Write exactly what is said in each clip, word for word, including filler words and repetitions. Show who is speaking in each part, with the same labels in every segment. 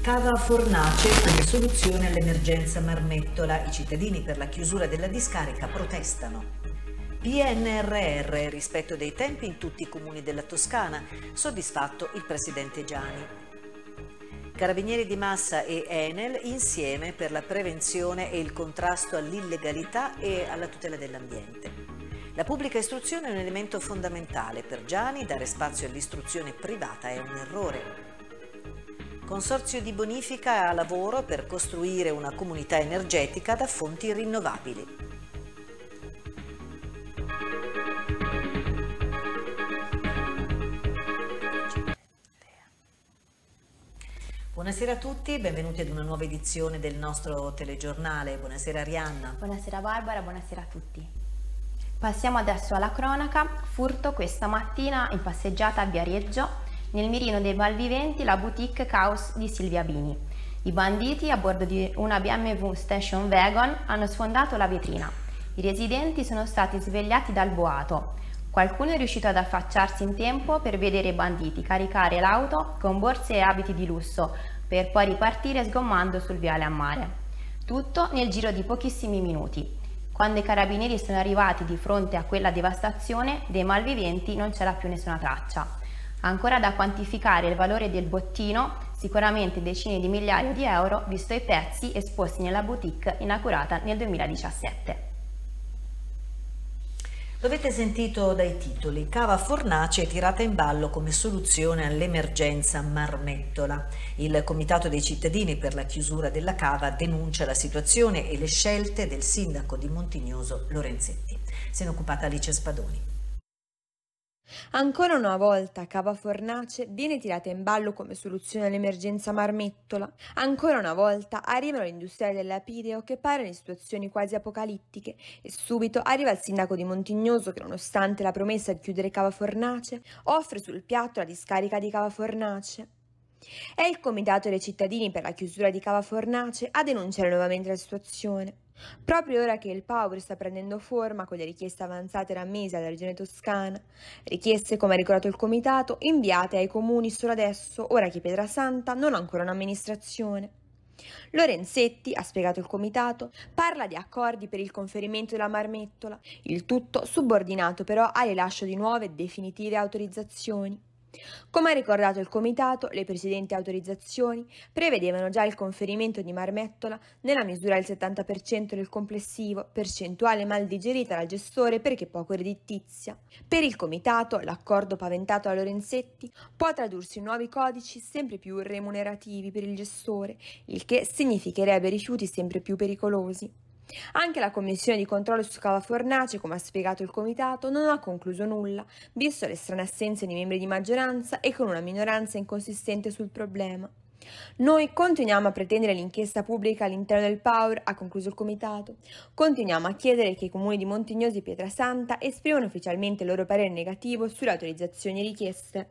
Speaker 1: Cava Fornace come soluzione all'emergenza Marmettola. I cittadini per la chiusura della discarica protestano. P N R R, rispetto dei tempi in tutti i comuni della Toscana, soddisfatto il presidente Giani. Carabinieri di Massa e Enel insieme per la prevenzione e il contrasto all'illegalità e alla tutela dell'ambiente. La pubblica istruzione è un elemento fondamentale. Per Giani dare spazio all'istruzione privata è un errore. Consorzio di bonifica a lavoro per costruire una comunità energetica da fonti rinnovabili. Buonasera a tutti, benvenuti ad una nuova edizione del nostro telegiornale. Buonasera Arianna.
Speaker 2: Buonasera Barbara, buonasera a tutti. Passiamo adesso alla cronaca. Furto questa mattina in passeggiata a Viareggio. Nel mirino dei malviventi la boutique Caos di Silvia Bini. I banditi a bordo di una B M W Station Wagon hanno sfondato la vetrina. I residenti sono stati svegliati dal boato. Qualcuno è riuscito ad affacciarsi in tempo per vedere i banditi caricare l'auto con borse e abiti di lusso per poi ripartire sgommando sul viale a mare. Tutto nel giro di pochissimi minuti. Quando i carabinieri sono arrivati di fronte a quella devastazione, dei malviventi non c'era più nessuna traccia. Ancora da quantificare il valore del bottino, sicuramente decine di migliaia di euro, visto i pezzi esposti nella boutique inaugurata nel duemiladiciassette.
Speaker 1: Lo avete sentito dai titoli, Cava Fornace è tirata in ballo come soluzione all'emergenza Marmettola. Il Comitato dei cittadini per la chiusura della cava denuncia la situazione e le scelte del sindaco di Montignoso Lorenzetti. Se ne è occupata Alice Spadoni.
Speaker 3: Ancora una volta Cava Fornace viene tirata in ballo come soluzione all'emergenza Marmettola. Ancora una volta arrivano gli industriali del lapideo che parlano di situazioni quasi apocalittiche e subito arriva il sindaco di Montignoso che, nonostante la promessa di chiudere Cava Fornace, offre sul piatto la discarica di Cava Fornace. È il Comitato dei cittadini per la chiusura di Cava Fornace a denunciare nuovamente la situazione. Proprio ora che il Power sta prendendo forma con le richieste avanzate da mesi alla Regione Toscana, richieste, come ha ricordato il Comitato, inviate ai comuni solo adesso, ora che Pietrasanta non ha ancora un'amministrazione. Lorenzetti, ha spiegato il Comitato, parla di accordi per il conferimento della Marmettola, il tutto subordinato però al rilascio di nuove e definitive autorizzazioni. Come ha ricordato il Comitato, le precedenti autorizzazioni prevedevano già il conferimento di Marmettola nella misura del settanta per cento del complessivo, percentuale mal digerita dal gestore perché poco redditizia. Per il Comitato, l'accordo paventato da Lorenzetti può tradursi in nuovi codici sempre più remunerativi per il gestore, il che significherebbe rifiuti sempre più pericolosi. Anche la commissione di controllo su Cava Fornace, come ha spiegato il Comitato, non ha concluso nulla, visto le strane assenze di membri di maggioranza e con una minoranza inconsistente sul problema. Noi continuiamo a pretendere l'inchiesta pubblica all'interno del Power, ha concluso il Comitato. Continuiamo a chiedere che i comuni di Montignoso e Pietrasanta esprimano ufficialmente il loro parere negativo sulle autorizzazioni richieste.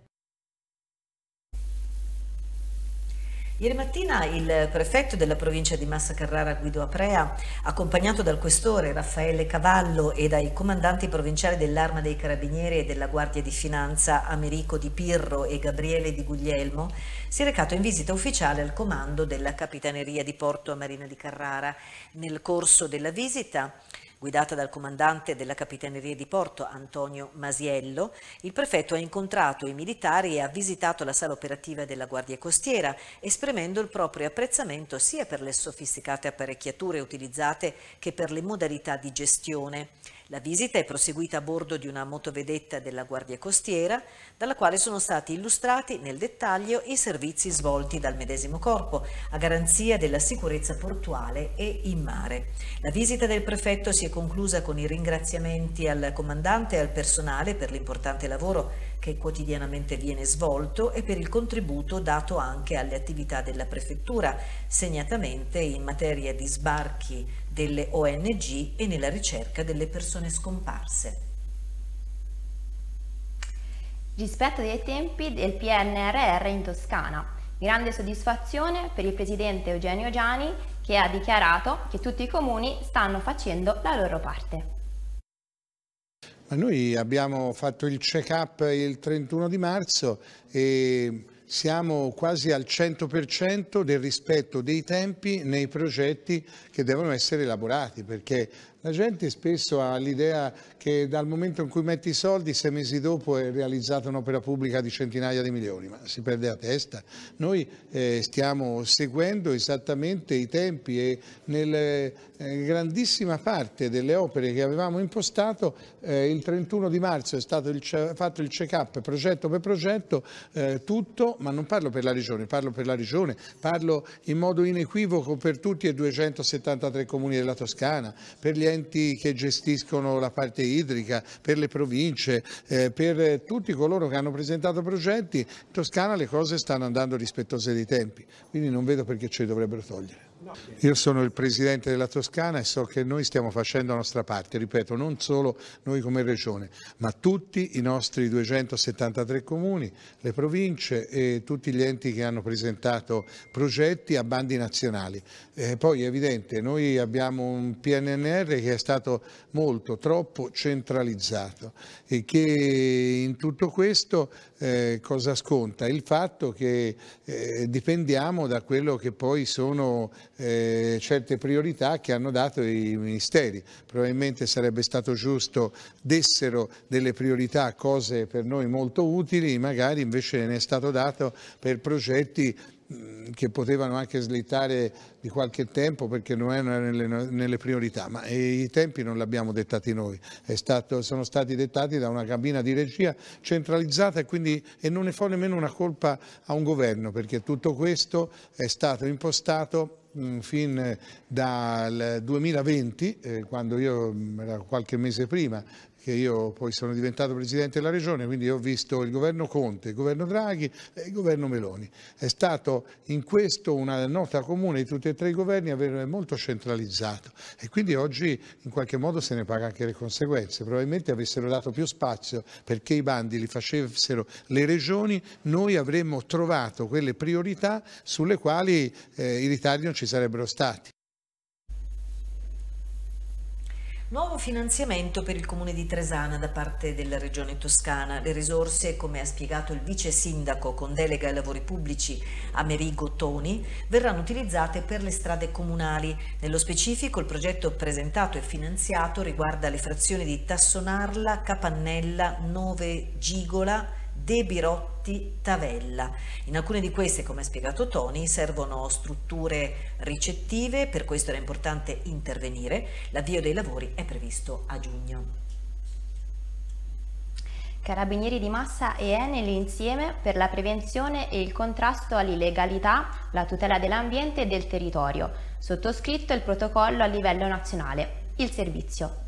Speaker 1: Ieri mattina il prefetto della provincia di Massa Carrara Guido Aprea, accompagnato dal questore Raffaele Cavallo e dai comandanti provinciali dell'Arma dei Carabinieri e della Guardia di Finanza Americo Di Pirro e Gabriele Di Guglielmo, si è recato in visita ufficiale al comando della Capitaneria di Porto a Marina di Carrara. Nel corso della visita, guidata dal comandante della Capitaneria di Porto, Antonio Masiello, il prefetto ha incontrato i militari e ha visitato la sala operativa della Guardia Costiera, esprimendo il proprio apprezzamento sia per le sofisticate apparecchiature utilizzate che per le modalità di gestione. La visita è proseguita a bordo di una motovedetta della Guardia Costiera, dalla quale sono stati illustrati nel dettaglio i servizi svolti dal medesimo corpo, a garanzia della sicurezza portuale e in mare. La visita del prefetto si è conclusa con i ringraziamenti al comandante e al personale per l'importante lavoro che quotidianamente viene svolto e per il contributo dato anche alle attività della prefettura, segnatamente in materia di sbarchi delle O N G e nella ricerca delle persone scomparse.
Speaker 2: Rispetto dei tempi del P N R R in Toscana. Grande soddisfazione per il presidente Eugenio Giani, che ha dichiarato che tutti i comuni stanno facendo la loro parte.
Speaker 4: Ma noi abbiamo fatto il check-up il trentuno di marzo e siamo quasi al cento per cento del rispetto dei tempi nei progetti che devono essere elaborati, perché la gente spesso ha l'idea che dal momento in cui metti i soldi, sei mesi dopo è realizzata un'opera pubblica di centinaia di milioni, ma si perde la testa. Noi eh, stiamo seguendo esattamente i tempi e nella eh, grandissima parte delle opere che avevamo impostato eh, il trentuno di marzo è stato il, fatto il check-up progetto per progetto, eh, tutto, ma non parlo per la Regione, parlo per la Regione, parlo in modo inequivoco per tutti e duecentosettantatré comuni della Toscana, per gli enti che gestiscono la parte idrica, per le province, eh, per tutti coloro che hanno presentato progetti. In Toscana le cose stanno andando rispettose dei tempi, quindi non vedo perché ce li dovrebbero togliere. Io sono il Presidente della Toscana e so che noi stiamo facendo la nostra parte, ripeto, non solo noi come Regione, ma tutti i nostri duecentosettantatré comuni, le province e tutti gli enti che hanno presentato progetti a bandi nazionali. Eh, poi è evidente, noi abbiamo un P N R R che è stato molto, troppo centralizzato e che in tutto questo eh, cosa sconta? Il fatto che eh, dipendiamo da quello che poi sono eh, certe priorità che hanno dato i ministeri. Probabilmente sarebbe stato giusto dessero delle priorità, cose per noi molto utili, magari invece ne è stato dato per progetti che potevano anche slittare di qualche tempo perché non erano nelle, nelle priorità, ma i tempi non li abbiamo dettati noi, è stato, sono stati dettati da una cabina di regia centralizzata e, quindi, e non ne fa nemmeno una colpa a un governo, perché tutto questo è stato impostato fin dal duemilaventi, eh, quando io, era qualche mese prima, che io poi sono diventato Presidente della Regione, quindi ho visto il governo Conte, il governo Draghi e il governo Meloni. È stato in questo una nota comune di tutti e tre i governi aver molto centralizzato e quindi oggi in qualche modo se ne paga anche le conseguenze. Probabilmente avessero dato più spazio perché i bandi li facessero le regioni, noi avremmo trovato quelle priorità sulle quali eh, i ritardi non ci sarebbero stati.
Speaker 1: Nuovo finanziamento per il Comune di Tresana da parte della Regione Toscana. Le risorse, come ha spiegato il vice sindaco con delega ai lavori pubblici Amerigo Toni, verranno utilizzate per le strade comunali. Nello specifico il progetto presentato e finanziato riguarda le frazioni di Tassonarla, Capannella, Nove Gigola, De Birotti, Tavella. In alcune di queste, come ha spiegato Toni, servono strutture ricettive, per questo era importante intervenire. L'avvio dei lavori è previsto a giugno.
Speaker 2: Carabinieri di Massa e Enel insieme per la prevenzione e il contrasto all'illegalità, la tutela dell'ambiente e del territorio. Sottoscritto il protocollo a livello nazionale. Il servizio.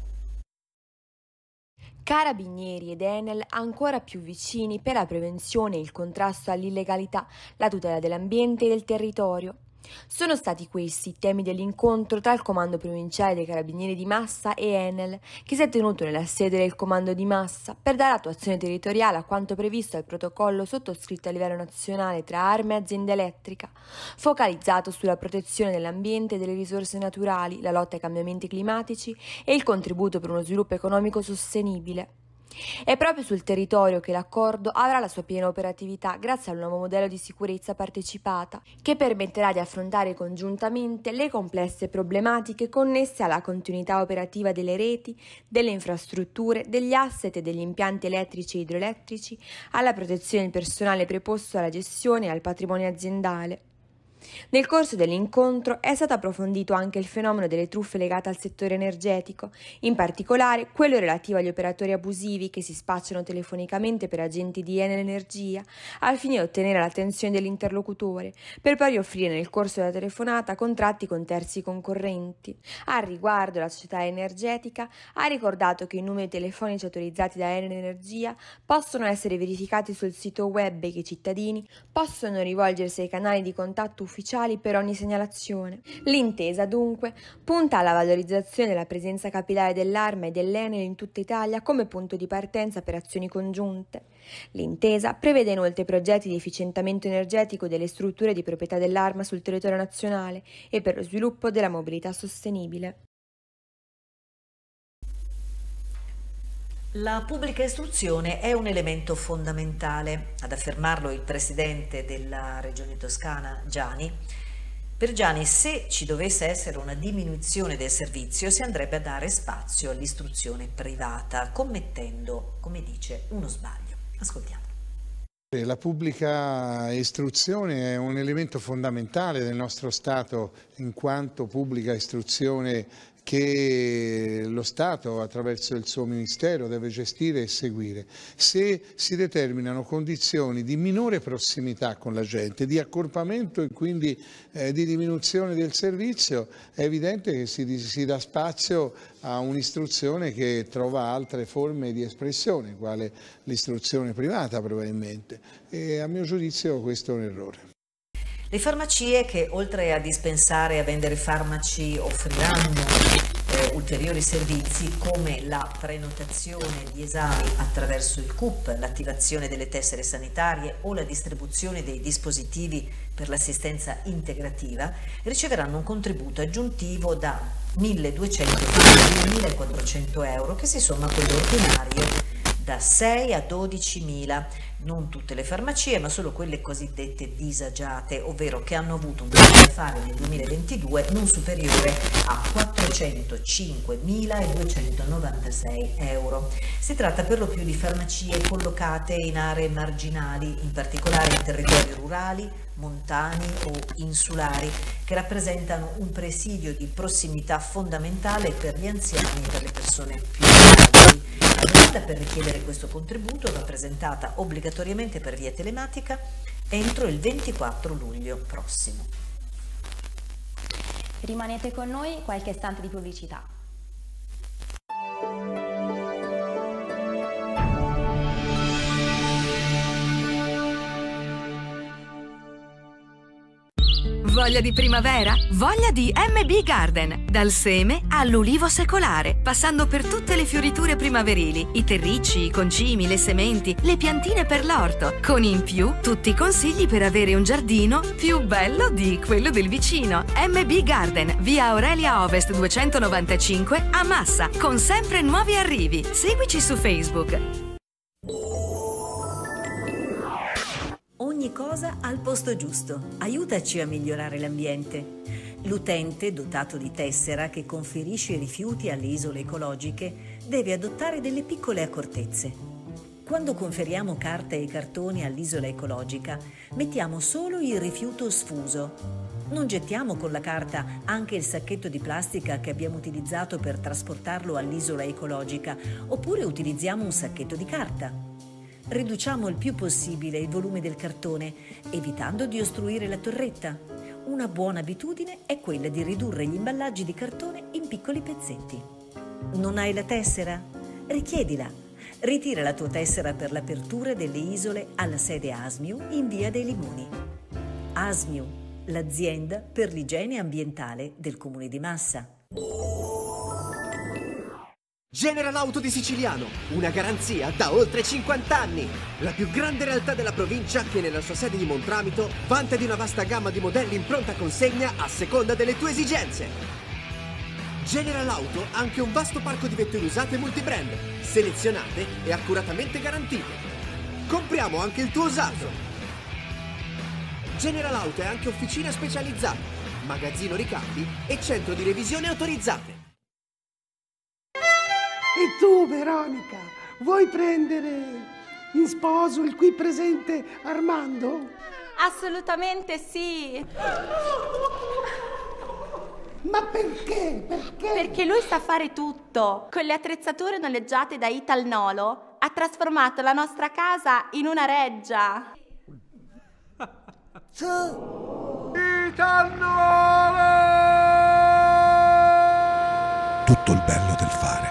Speaker 3: Carabinieri ed Enel ancora più vicini per la prevenzione e il contrasto all'illegalità, la tutela dell'ambiente e del territorio. Sono stati questi i temi dell'incontro tra il Comando Provinciale dei Carabinieri di Massa e Enel, che si è tenuto nella sede del Comando di Massa per dare attuazione territoriale a quanto previsto al protocollo sottoscritto a livello nazionale tra armi e azienda elettrica, focalizzato sulla protezione dell'ambiente e delle risorse naturali, la lotta ai cambiamenti climatici e il contributo per uno sviluppo economico sostenibile. È proprio sul territorio che l'accordo avrà la sua piena operatività grazie al nuovo modello di sicurezza partecipata, che permetterà di affrontare congiuntamente le complesse problematiche connesse alla continuità operativa delle reti, delle infrastrutture, degli asset e degli impianti elettrici e idroelettrici, alla protezione del personale preposto alla gestione e al patrimonio aziendale. Nel corso dell'incontro è stato approfondito anche il fenomeno delle truffe legate al settore energetico, in particolare quello relativo agli operatori abusivi che si spacciano telefonicamente per agenti di Enel Energia al fine di ottenere l'attenzione dell'interlocutore, per poi offrire nel corso della telefonata contratti con terzi concorrenti. Al riguardo, la società energetica ha ricordato che i numeri telefonici autorizzati da Enel Energia possono essere verificati sul sito web e che i cittadini possono rivolgersi ai canali di contatto ufficiali per ogni segnalazione. L'intesa, dunque, punta alla valorizzazione della presenza capillare dell'Arma e dell'Enel in tutta Italia come punto di partenza per azioni congiunte. L'intesa prevede inoltre progetti di efficientamento energetico delle strutture di proprietà dell'Arma sul territorio nazionale e per lo sviluppo della mobilità sostenibile.
Speaker 1: La pubblica istruzione è un elemento fondamentale, ad affermarlo il presidente della Regione Toscana, Giani. Per Giani, se ci dovesse essere una diminuzione del servizio, si andrebbe a dare spazio all'istruzione privata, commettendo, come dice, uno sbaglio. Ascoltiamo.
Speaker 4: La pubblica istruzione è un elemento fondamentale del nostro Stato, in quanto pubblica istruzione che lo Stato attraverso il suo Ministero deve gestire e seguire. Se si determinano condizioni di minore prossimità con la gente, di accorpamento e quindi eh, di diminuzione del servizio, è evidente che si, si dà spazio a un'istruzione che trova altre forme di espressione, quale l'istruzione privata probabilmente, e a mio giudizio questo è un errore.
Speaker 1: Le farmacie, che oltre a dispensare e a vendere farmaci offriranno eh, ulteriori servizi come la prenotazione di esami attraverso il C U P, l'attivazione delle tessere sanitarie o la distribuzione dei dispositivi per l'assistenza integrativa, riceveranno un contributo aggiuntivo da milleduecento a millequattrocento euro, che si somma a quello ordinario da sei a dodicimila. Non tutte le farmacie, ma solo quelle cosiddette disagiate, ovvero che hanno avuto un tasso d'affari nel duemilaventidue non superiore a quattrocentocinquemiladuecentonovantasei euro. Si tratta per lo più di farmacie collocate in aree marginali, in particolare in territori rurali, montani o insulari, che rappresentano un presidio di prossimità fondamentale per gli anziani e per le persone più fragili. La domanda per richiedere questo contributo va presentata obbligatoriamente per via telematica entro il ventiquattro luglio prossimo.
Speaker 2: Rimanete con noi, qualche istante di pubblicità.
Speaker 5: Voglia di primavera? Voglia di M B Garden! Dal seme all'ulivo secolare, passando per tutte le fioriture primaverili, i terricci, i concimi, le sementi, le piantine per l'orto, con in più tutti i consigli per avere un giardino più bello di quello del vicino. M B Garden, via Aurelia Ovest duecentonovantacinque a Massa, con sempre nuovi arrivi. Seguici su Facebook.
Speaker 1: Ogni cosa al posto giusto. Aiutaci a migliorare l'ambiente. L'utente, dotato di tessera che conferisce i rifiuti alle isole ecologiche, deve adottare delle piccole accortezze. Quando conferiamo carta e cartoni all'isola ecologica, mettiamo solo il rifiuto sfuso. Non gettiamo con la carta anche il sacchetto di plastica che abbiamo utilizzato per trasportarlo all'isola ecologica, oppure utilizziamo un sacchetto di carta. Riduciamo il più possibile il volume del cartone, evitando di ostruire la torretta. Una buona abitudine è quella di ridurre gli imballaggi di cartone in piccoli pezzetti. Non hai la tessera? Richiedila. Ritira la tua tessera per l'apertura delle isole alla sede Asmiu in Via dei Limoni. Asmiu, l'azienda per l'igiene ambientale del Comune di Massa.
Speaker 6: General Auto di Siciliano, una garanzia da oltre cinquanta anni. La più grande realtà della provincia che nella sua sede di Montramito vanta di una vasta gamma di modelli in pronta consegna a seconda delle tue esigenze. General Auto ha anche un vasto parco di vetture usate multibrand, selezionate e accuratamente garantite. Compriamo anche il tuo usato. General Auto è anche officina specializzata, magazzino ricambi e centro di revisione autorizzate.
Speaker 7: E tu, Veronica, vuoi prendere in sposo il qui presente Armando?
Speaker 8: Assolutamente sì!
Speaker 7: Ma perché? Perché?
Speaker 8: Perché lui sa fare tutto. Con le attrezzature noleggiate da Italnolo ha trasformato la nostra casa in una reggia.
Speaker 7: Italnolo!
Speaker 9: Tutto il bello del fare.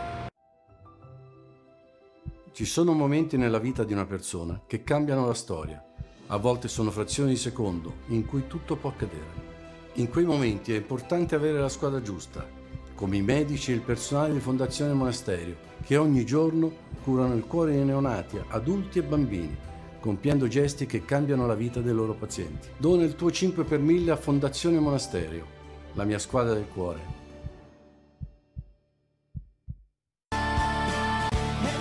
Speaker 10: Ci sono momenti nella vita di una persona che cambiano la storia. A volte sono frazioni di secondo in cui tutto può accadere. In quei momenti è importante avere la squadra giusta, come i medici e il personale di Fondazione Monasterio, che ogni giorno curano il cuore dei neonati, adulti e bambini, compiendo gesti che cambiano la vita dei loro pazienti. Dona il tuo cinque per mille a Fondazione Monasterio, la mia squadra del cuore.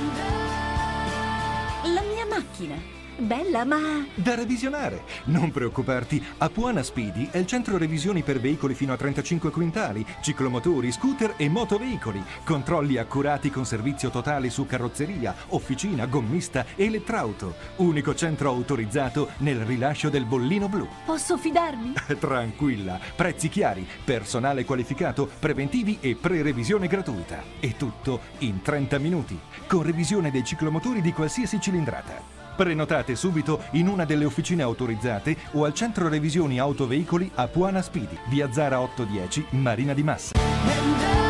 Speaker 11: macchina. Bella, ma...
Speaker 12: Da revisionare. Non preoccuparti, Apuana Speedy è il centro revisioni per veicoli fino a trentacinque quintali, ciclomotori, scooter e motoveicoli. Controlli accurati con servizio totale su carrozzeria, officina, gommista e elettrauto. Unico centro autorizzato nel rilascio del bollino blu.
Speaker 11: Posso fidarmi?
Speaker 12: Tranquilla, prezzi chiari, personale qualificato, preventivi e pre-revisione gratuita. E tutto in trenta minuti, con revisione dei ciclomotori di qualsiasi cilindrata. Prenotate subito in una delle officine autorizzate o al centro revisioni autoveicoli Apuana Speedy, via Zara ottocentodieci, Marina di Massa.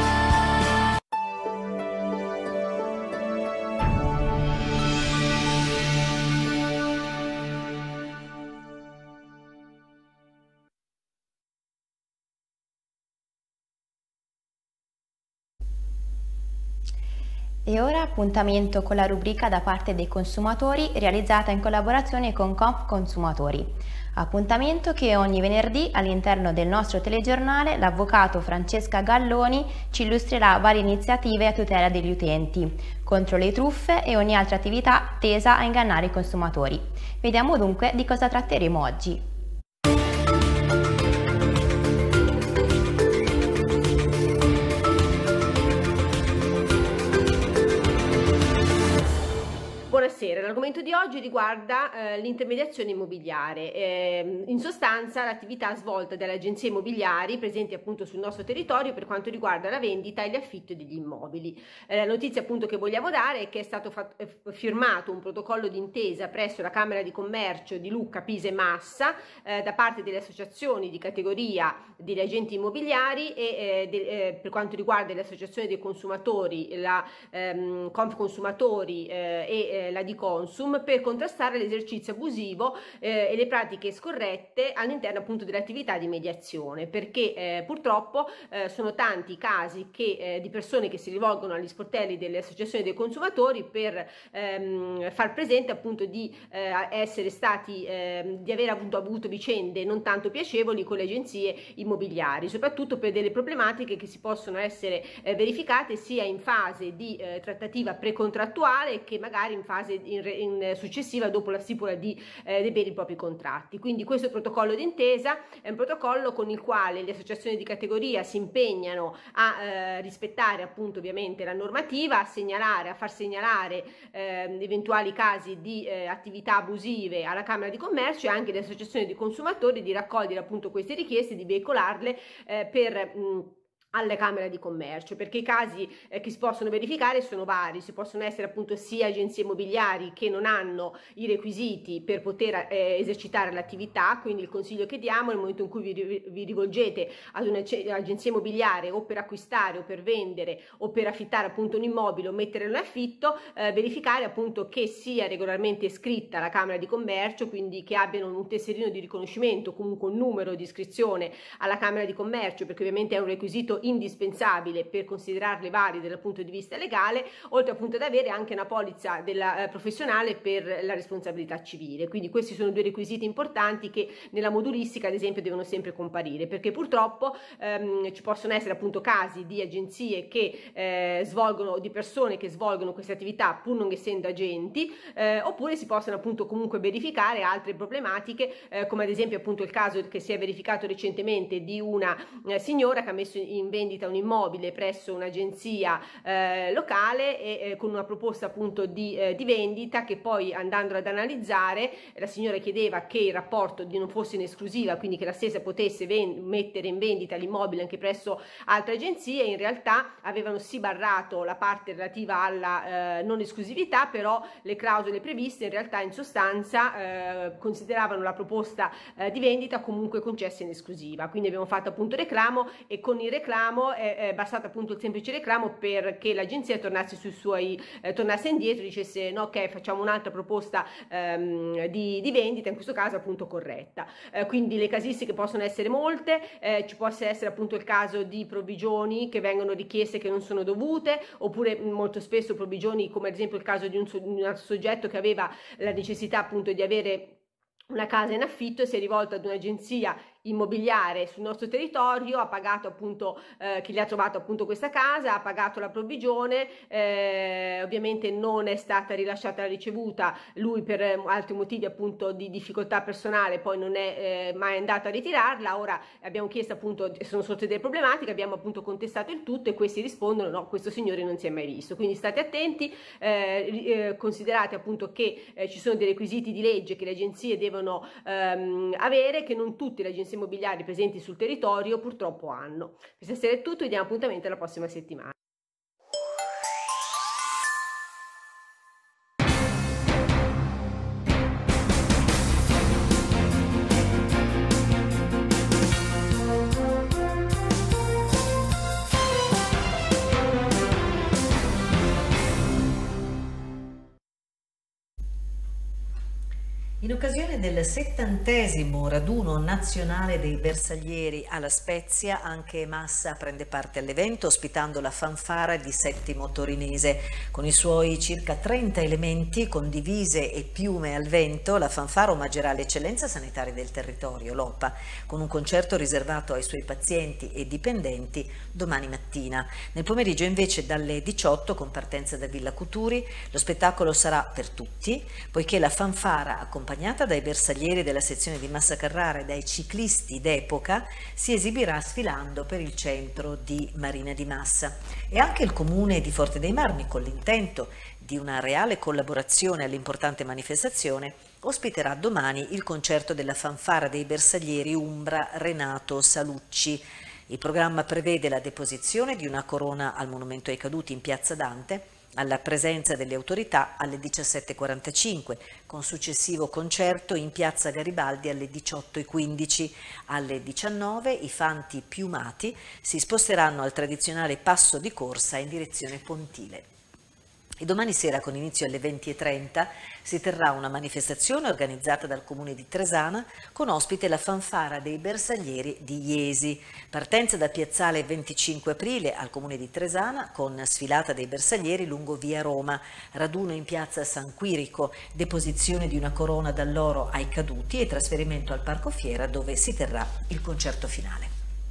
Speaker 2: E ora appuntamento con la rubrica da parte dei consumatori realizzata in collaborazione con Confconsumatori. Appuntamento che ogni venerdì all'interno del nostro telegiornale l'avvocato Francesca Galloni ci illustrerà varie iniziative a tutela degli utenti, contro le truffe e ogni altra attività tesa a ingannare i consumatori. Vediamo dunque di cosa tratteremo oggi.
Speaker 13: Buonasera, l'argomento di oggi riguarda eh, l'intermediazione immobiliare, eh, in sostanza l'attività svolta dalle agenzie immobiliari presenti appunto sul nostro territorio per quanto riguarda la vendita e l'affitto degli immobili. Eh, la notizia appunto che vogliamo dare è che è stato fatto, eh, firmato un protocollo d'intesa presso la Camera di Commercio di Lucca, Pisa e Massa eh, da parte delle associazioni di categoria degli agenti immobiliari e eh, de, eh, per quanto riguarda le associazioni dei consumatori, la ehm, Confconsumatori eh, e eh, la di Consum, per contrastare l'esercizio abusivo eh, e le pratiche scorrette all'interno appunto dell'attività di mediazione, perché eh, purtroppo eh, sono tanti i casi che, eh, di persone che si rivolgono agli sportelli delle associazioni dei consumatori per ehm, far presente appunto di eh, essere stati eh, di aver avuto, avuto vicende non tanto piacevoli con le agenzie immobiliari, soprattutto per delle problematiche che si possono essere eh, verificate sia in fase di eh, trattativa precontrattuale che magari in fase In, in successiva dopo la stipula di, eh, dei veri e propri contratti. Quindi questo protocollo d'intesa è un protocollo con il quale le associazioni di categoria si impegnano a eh, rispettare appunto ovviamente la normativa, a segnalare, a far segnalare eh, eventuali casi di eh, attività abusive alla Camera di Commercio e anche le associazioni di consumatori di raccogliere appunto queste richieste, di veicolarle eh, per mh, alle Camere di Commercio, perché i casi eh, che si possono verificare sono vari, si possono essere appunto sia agenzie immobiliari che non hanno i requisiti per poter eh, esercitare l'attività, quindi il consiglio che diamo nel momento in cui vi, vi rivolgete ad un'agenzia immobiliare o per acquistare o per vendere o per affittare appunto un immobile o metterlo in affitto, eh, verificare appunto che sia regolarmente iscritta alla Camera di Commercio, quindi che abbiano un tesserino di riconoscimento, comunque un numero di iscrizione alla Camera di Commercio, perché ovviamente è un requisito indispensabile per considerarle valide dal punto di vista legale, oltre appunto ad avere anche una polizza della, eh, professionale per la responsabilità civile. Quindi questi sono due requisiti importanti che nella modulistica ad esempio devono sempre comparire, perché purtroppo ehm, ci possono essere appunto casi di agenzie che eh, svolgono, di persone che svolgono queste attività pur non essendo agenti, eh, oppure si possono appunto comunque verificare altre problematiche, eh, come ad esempio appunto il caso che si è verificato recentemente di una eh, signora che ha messo in vendita un immobile presso un'agenzia eh, locale e eh, con una proposta appunto di, eh, di vendita che poi, andando ad analizzare, la signora chiedeva che il rapporto di non fosse in esclusiva, quindi che la stessa potesse mettere in vendita l'immobile anche presso altre agenzie. In realtà avevano sì barrato la parte relativa alla eh, non esclusività, però le clausole previste in realtà in sostanza eh, consideravano la proposta eh, di vendita comunque concessa in esclusiva. Quindi abbiamo fatto appunto reclamo e con il reclamo è, è bastato appunto il semplice reclamo perché l'agenzia tornasse sui suoi eh, tornasse indietro e dicesse no, ok, facciamo un'altra proposta ehm, di, di vendita, in questo caso appunto corretta. Eh, quindi le casistiche possono essere molte, eh, ci può essere appunto il caso di provvigioni che vengono richieste che non sono dovute, oppure molto spesso provvigioni come ad esempio il caso di un, di un altro soggetto che aveva la necessità appunto di avere una casa in affitto e si è rivolta ad un'agenzia immobiliare sul nostro territorio, ha pagato appunto eh, chi gli ha trovato appunto questa casa, ha pagato la provvigione, eh, ovviamente non è stata rilasciata la ricevuta, lui per eh, altri motivi appunto di difficoltà personale poi non è eh, mai andato a ritirarla. Ora abbiamo chiesto appunto, sono sorte delle problematiche, abbiamo appunto contestato il tutto e questi rispondono no, questo signore non si è mai visto, quindi state attenti, eh, eh, considerate appunto che eh, ci sono dei requisiti di legge che le agenzie devono ehm, avere, che non tutte le agenzie immobiliari presenti sul territorio purtroppo hanno. Questa sera è tutto, vi diamo appuntamento alla prossima settimana.
Speaker 1: In occasione del settantesimo raduno nazionale dei bersaglieri alla Spezia, anche Massa prende parte all'evento ospitando la fanfara di Settimo Torinese. Con i suoi circa trenta elementi con divise e piume al vento, la fanfara omaggerà l'eccellenza sanitaria del territorio, l'O P A, con un concerto riservato ai suoi pazienti e dipendenti domani mattina. Nel pomeriggio invece dalle diciotto, con partenza da Villa Cuturi, lo spettacolo sarà per tutti, poiché la fanfara, accompagnata accompagnata dai bersaglieri della sezione di Massa Carrara e dai ciclisti d'epoca, si esibirà sfilando per il centro di Marina di Massa. E anche il comune di Forte dei Marmi, con l'intento di una reale collaborazione all'importante manifestazione, ospiterà domani il concerto della fanfara dei bersaglieri Umbra Renato Salucci. Il programma prevede la deposizione di una corona al Monumento ai Caduti in Piazza Dante, alla presenza delle autorità alle diciassette e quarantacinque, con successivo concerto in Piazza Garibaldi alle diciotto e quindici. Alle diciannove i fanti piumati si sposteranno al tradizionale passo di corsa in direzione Pontile. E domani sera, con inizio alle venti e trenta, si terrà una manifestazione organizzata dal Comune di Tresana con ospite la fanfara dei bersaglieri di Iesi. Partenza da Piazzale venticinque aprile al Comune di Tresana con sfilata dei bersaglieri lungo via Roma, raduno in piazza San Quirico, deposizione di una corona d'alloro ai caduti e trasferimento al Parco Fiera dove si terrà il concerto finale.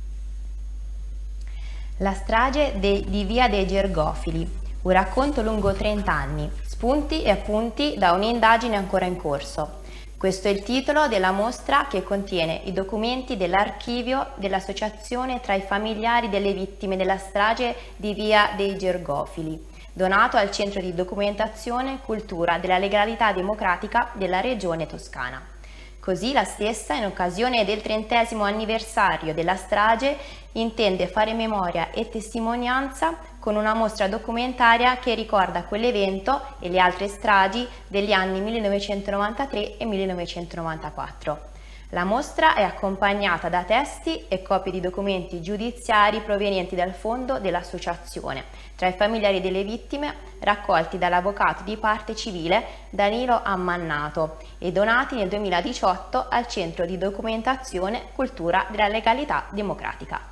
Speaker 2: La strage de, di Via dei Gergofili. Un racconto lungo trenta anni, spunti e appunti da un'indagine ancora in corso. Questo è il titolo della mostra che contiene i documenti dell'archivio dell'associazione tra i familiari delle vittime della strage di Via dei Gergofili, donato al Centro di Documentazione e Cultura della Legalità Democratica della Regione Toscana. Così la stessa, in occasione del trentesimo anniversario della strage, intende fare memoria e testimonianza con una mostra documentaria che ricorda quell'evento e le altre stragi degli anni millenovecentonovantatré e millenovecentonovantaquattro. La mostra è accompagnata da testi e copie di documenti giudiziari provenienti dal fondo dell'associazione, tra i familiari delle vittime raccolti dall'avvocato di parte civile Danilo Ammannato e donati nel duemiladiciotto al Centro di Documentazione e Cultura della Legalità Democratica.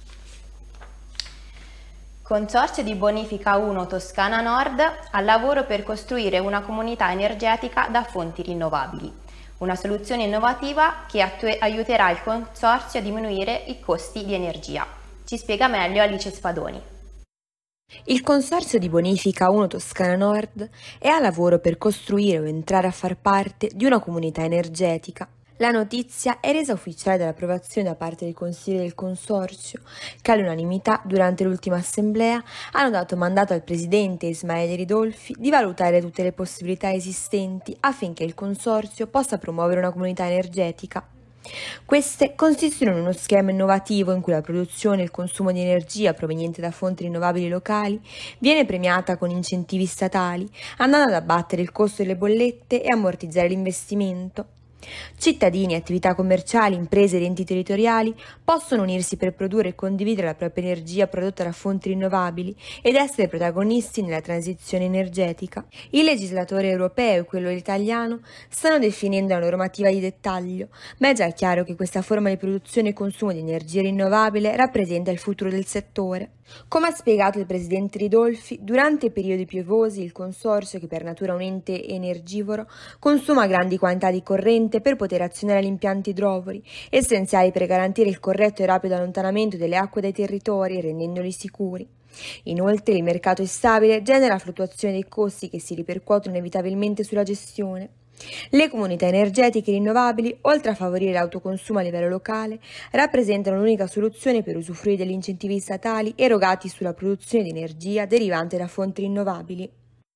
Speaker 2: Consorzio di Bonifica uno Toscana Nord al lavoro per costruire una comunità energetica da fonti rinnovabili. Una soluzione innovativa che aiuterà il consorzio a diminuire i costi di energia. Ci spiega meglio Alice Spadoni.
Speaker 3: Il Consorzio di Bonifica uno Toscana Nord è a lavoro per costruire o entrare a far parte di una comunità energetica. La notizia è resa ufficiale dall'approvazione da parte del Consiglio del Consorzio, che all'unanimità durante l'ultima assemblea hanno dato mandato al presidente Ismaele Ridolfi di valutare tutte le possibilità esistenti affinché il Consorzio possa promuovere una comunità energetica. Queste consistono in uno schema innovativo in cui la produzione e il consumo di energia proveniente da fonti rinnovabili locali viene premiata con incentivi statali, andando ad abbattere il costo delle bollette e ammortizzare l'investimento. Cittadini, attività commerciali, imprese ed enti territoriali possono unirsi per produrre e condividere la propria energia prodotta da fonti rinnovabili ed essere protagonisti nella transizione energetica. Il legislatore europeo e quello italiano stanno definendo la normativa di dettaglio, ma è già chiaro che questa forma di produzione e consumo di energia rinnovabile rappresenta il futuro del settore. Come ha spiegato il presidente Ridolfi, durante i periodi piovosi il consorzio, che per natura è un ente energivoro, consuma grandi quantità di corrente per poter azionare gli impianti idrovori, essenziali per garantire il corretto e rapido allontanamento delle acque dai territori, rendendoli sicuri. Inoltre il mercato instabile genera fluttuazioni dei costi che si ripercuotono inevitabilmente sulla gestione. Le comunità energetiche rinnovabili, oltre a favorire l'autoconsumo a livello locale, rappresentano l'unica soluzione per usufruire degli incentivi statali erogati sulla produzione di energia derivante da fonti rinnovabili.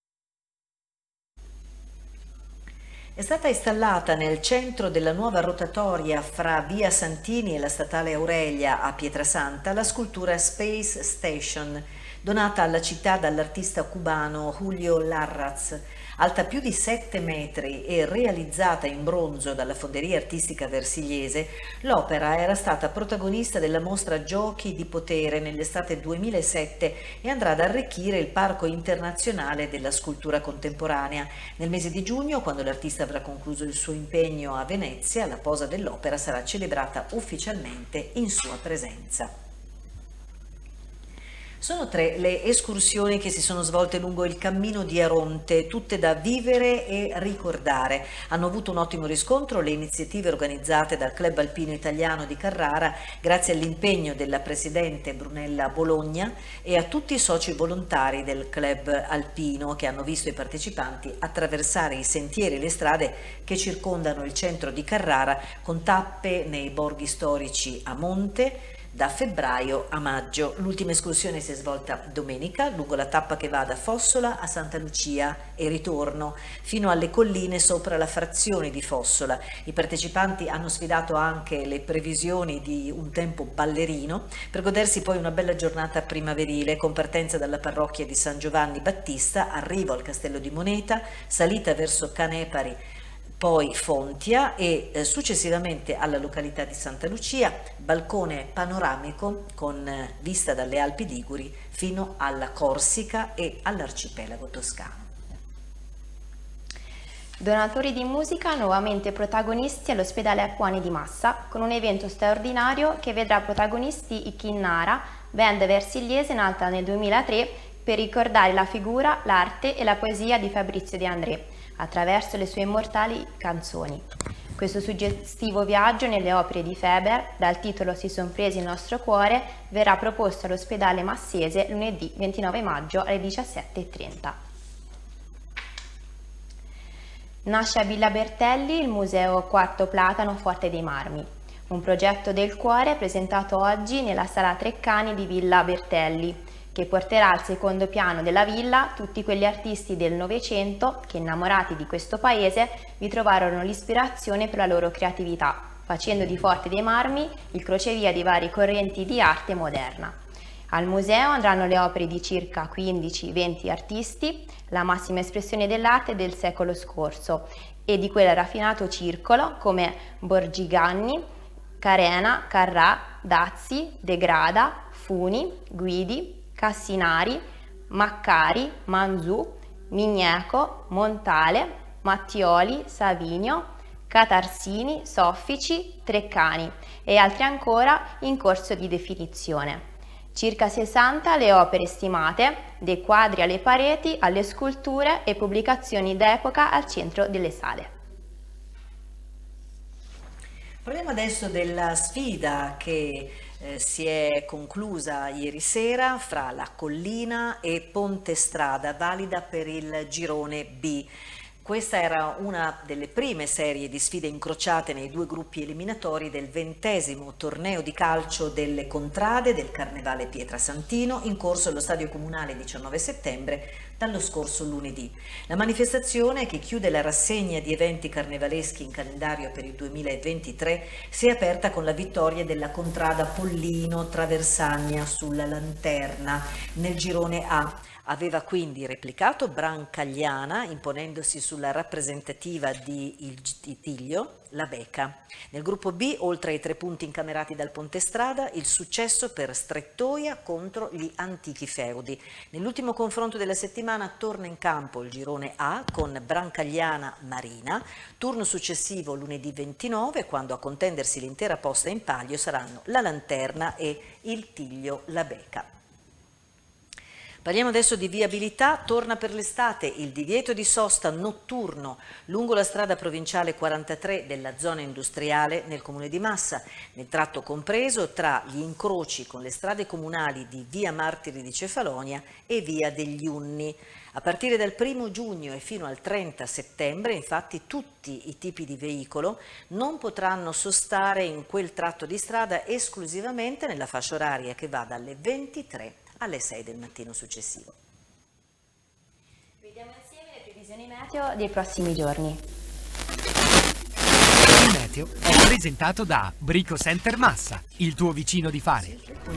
Speaker 1: È stata installata nel centro della nuova rotatoria fra via Santini e la statale Aurelia a Pietrasanta la scultura Space Station, donata alla città dall'artista cubano Julio Larraz. Alta più di sette metri e realizzata in bronzo dalla Fonderia Artistica Versigliese, l'opera era stata protagonista della mostra Giochi di Potere nell'estate duemilasette e andrà ad arricchire il Parco Internazionale della Scultura Contemporanea. Nel mese di giugno, quando l'artista avrà concluso il suo impegno a Venezia, la posa dell'opera sarà celebrata ufficialmente in sua presenza. Sono tre le escursioni che si sono svolte lungo il cammino di Aronte, tutte da vivere e ricordare. Hanno avuto un ottimo riscontro le iniziative organizzate dal Club Alpino Italiano di Carrara, grazie all'impegno della presidente Brunella Bologna e a tutti i soci volontari del Club Alpino, che hanno visto i partecipanti attraversare i sentieri e le strade che circondano il centro di Carrara, con tappe nei borghi storici a monte, da febbraio a maggio. L'ultima escursione si è svolta domenica lungo la tappa che va da Fossola a Santa Lucia e ritorno fino alle colline sopra la frazione di Fossola. I partecipanti hanno sfidato anche le previsioni di un tempo ballerino per godersi poi una bella giornata primaverile, con partenza dalla parrocchia di San Giovanni Battista, arrivo al Castello di Moneta, salita verso Canepari, poi Fontia e eh, successivamente alla località di Santa Lucia, balcone panoramico con eh, vista dalle Alpi Liguri fino alla Corsica e all'arcipelago toscano.
Speaker 2: Donatori di musica nuovamente protagonisti all'ospedale Acquani di Massa, con un evento straordinario che vedrà protagonisti i Chinnara, band versigliese nata nel duemilatré per ricordare la figura, l'arte e la poesia di Fabrizio De André attraverso le sue immortali canzoni. Questo suggestivo viaggio nelle opere di Feber, dal titolo Si son presi il nostro cuore, verrà proposto all'ospedale massese lunedì ventinove maggio alle diciassette e trenta. Nasce a Villa Bertelli il Museo Quarto Platano Forte dei Marmi, un progetto del cuore presentato oggi nella Sala Treccani di Villa Bertelli, che porterà al secondo piano della villa tutti quegli artisti del Novecento che, innamorati di questo paese, vi trovarono l'ispirazione per la loro creatività, facendo di Forte dei Marmi il crocevia di varie correnti di arte moderna. Al museo andranno le opere di circa quindici venti artisti, la massima espressione dell'arte del secolo scorso e di quel raffinato circolo come Borgiganni, Carena, Carrà, Dazzi, De Grada, Funi, Guidi, Cassinari, Maccari, Manzù, Migneco, Montale, Mattioli, Savinio, Catarsini, Soffici, Treccani e altri ancora in corso di definizione. Circa sessanta le opere stimate, dai quadri alle pareti, alle sculture e pubblicazioni d'epoca al centro delle sale.
Speaker 1: Parliamo adesso della sfida che eh, si è conclusa ieri sera fra La Collina e Pontestrada, valida per il girone B. Questa era una delle prime serie di sfide incrociate nei due gruppi eliminatori del ventesimo torneo di calcio delle Contrade del Carnevale Pietrasantino, in corso allo Stadio Comunale diciannove settembre dallo scorso lunedì. La manifestazione, che chiude la rassegna di eventi carnevaleschi in calendario per il duemilaventitré, si è aperta con la vittoria della Contrada Pollino Traversagna sulla Lanterna nel girone A. Aveva quindi replicato Brancagliana, imponendosi sulla rappresentativa di Il Tiglio, la Beca. Nel gruppo B, oltre ai tre punti incamerati dal Pontestrada, il successo per Strettoia contro gli antichi feudi. Nell'ultimo confronto della settimana torna in campo il girone A con Brancagliana Marina, turno successivo lunedì ventinove, quando a contendersi l'intera posta in palio saranno la Lanterna e Il Tiglio, la Beca. Parliamo adesso di viabilità. Torna per l'estate il divieto di sosta notturno lungo la strada provinciale quarantatré della zona industriale nel comune di Massa, nel tratto compreso tra gli incroci con le strade comunali di via Martiri di Cefalonia e via degli Unni. A partire dal primo giugno e fino al trenta settembre, infatti, tutti i tipi di veicolo non potranno sostare in quel tratto di strada esclusivamente nella fascia oraria che va dalle ventitré alle sei del mattino successivo.
Speaker 2: Vediamo insieme le previsioni meteo dei prossimi giorni.
Speaker 14: Il meteo è presentato da Brico Center Massa, il tuo vicino di fare.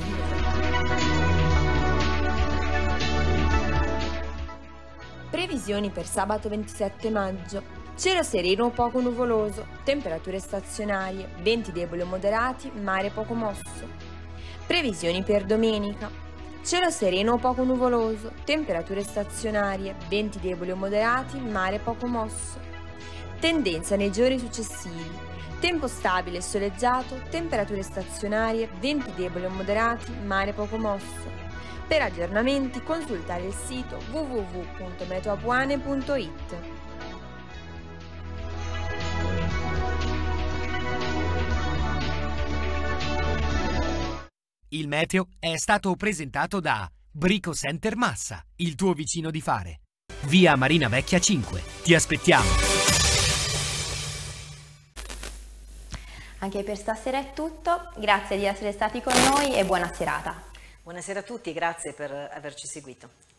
Speaker 3: Previsioni per sabato ventisette maggio. Cielo sereno o poco nuvoloso, temperature stazionarie, venti deboli o moderati, mare poco mosso. Previsioni per domenica. Cielo sereno o poco nuvoloso, temperature stazionarie, venti deboli o moderati, mare poco mosso. Tendenza nei giorni successivi. Tempo stabile e soleggiato, temperature stazionarie, venti deboli o moderati, mare poco mosso. Per aggiornamenti consultare il sito w w w punto meteo apuane punto it.
Speaker 14: Il meteo è stato presentato da Brico Center Massa, il tuo vicino di fare. Via Marina Vecchia cinque. Ti aspettiamo.
Speaker 2: Anche per stasera è tutto, grazie di essere stati con noi e buona serata.
Speaker 1: Buonasera a tutti, grazie per averci seguito.